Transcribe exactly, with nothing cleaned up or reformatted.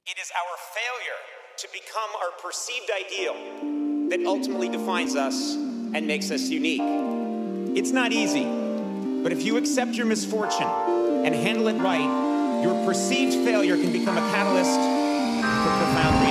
It is our failure to become our perceived ideal that ultimately defines us and makes us unique. It's not easy, but if you accept your misfortune and handle it right, your perceived failure can become a catalyst for profound